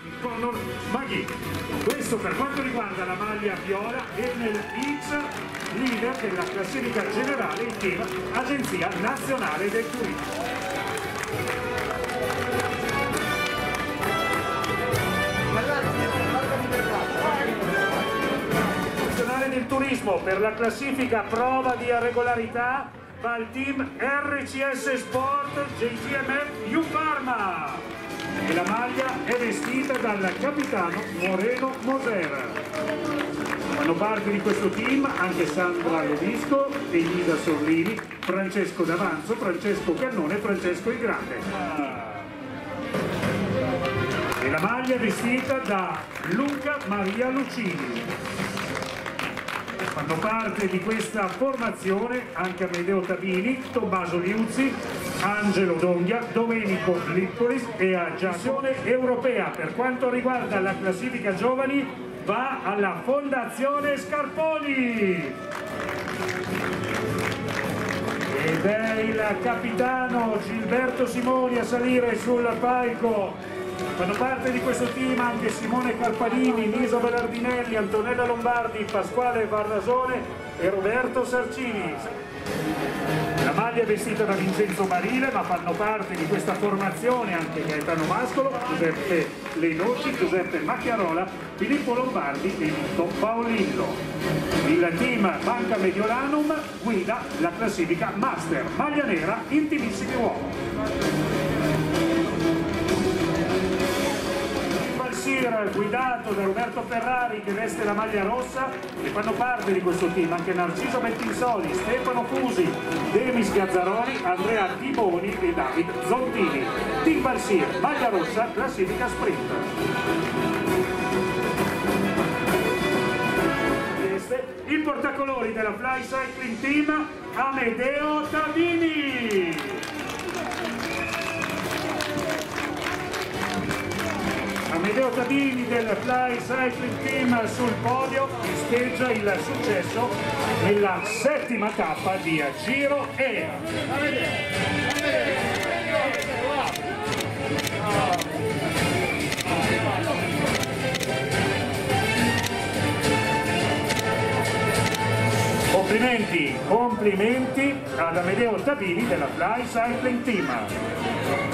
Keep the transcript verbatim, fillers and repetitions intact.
Conor Maghi. Questo per quanto riguarda la maglia viola e nel X leader della classifica generale il team Agenzia Nazionale del Turismo. Nazionale del Turismo per la classifica prova di regolarità va il team R C S Sport J G M F U Pharma. E la maglia è vestita dal capitano Moreno Moser. Fanno parte di questo team anche Sandra Lodisco, Elisa Sorlini, Francesco D'Avanzo, Francesco Cannone e Francesco il Grande. E la maglia è vestita da Luca Maria Lucini. Fanno parte di questa formazione anche Amedeo Tabini, Tommaso Liuzzi, Angelo Donghia, Domenico Lippolis e a Giassone Europea. Per quanto riguarda la classifica giovani va alla Fondazione Scarponi. Ed è il capitano Gilberto Simoni a salire sul palco. Fanno parte di questo team anche Simone Carpanini, Nisa Belardinelli, Antonella Lombardi, Pasquale Varrasone e Roberto Sarcini. La maglia è vestita da Vincenzo Marile, ma fanno parte di questa formazione anche Gaetano Mascolo, Giuseppe Lenocci, Giuseppe Macchiarola, Filippo Lombardi e Vito Paolillo. Il team Banca Mediolanum guida la classifica Master, maglia nera, intimissimi uomo. Guidato da Roberto Ferrari che veste la maglia rossa e fanno parte di questo team anche Narciso Bettinsoli, Stefano Fusi, Demis Gazzaroni, Andrea Tiboni e David Zontini. Team Balsir, maglia rossa, classifica sprint. Il portacolori della Fly Cycling Team Amedeo Tabini. Amedeo Tabini del Fly Cycling Team sul podio festeggia il successo nella settima tappa di Giro E. Complimenti, complimenti ad Amedeo Tabini della Fly Cycling Team.